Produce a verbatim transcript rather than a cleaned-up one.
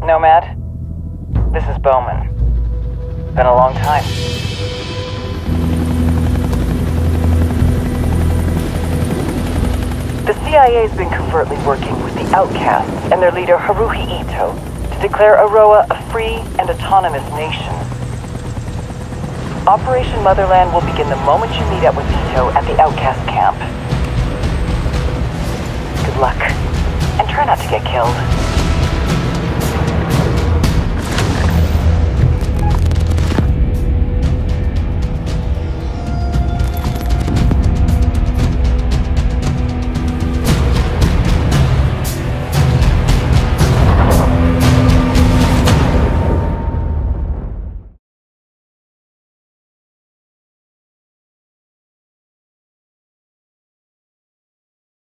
Nomad, this is Bowman. Been a long time. The C I A's been covertly working with the Outcasts and their leader Haruhi Ito to declare Auroa a free and autonomous nation. Operation Motherland will begin the moment you meet up with Ito at the Outcast camp. Good luck, and try not to get killed.